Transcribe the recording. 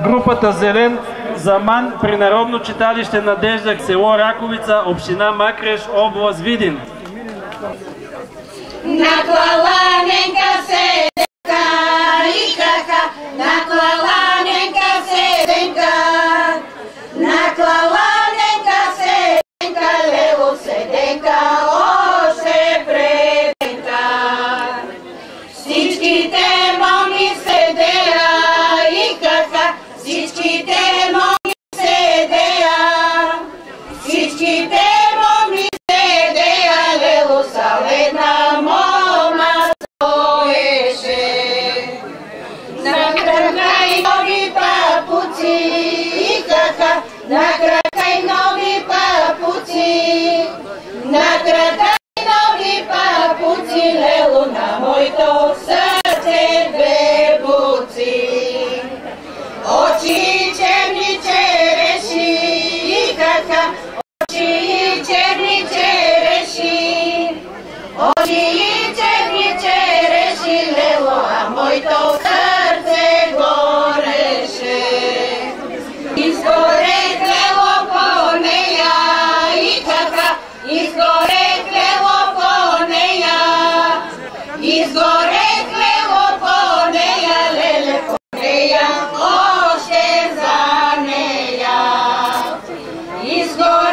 групата Зелен Заман при Народно читалище Надежда, село Раковица, община Макреш, област Видин. Наклаланенка седенка и кака, наклаланенка седенка, наклаланенка седенка, лело седенка, още преденка. Всичките моми седея и кака, всичките моми седея, всичките моми седея, лело саледна мома стоеше. На крака и нови папуци и кака, на крака и нови папуци, на крака и нови папуци, лело на моето сърце две буци. Очи черни череши и кака, очи черни череши, очи черни череши, лело, а моето сърце гореше. Изгоре лело по нея и кака, изгоре лело по нея, изгоре лело по нея, леле по нея, още за нея. Изгоре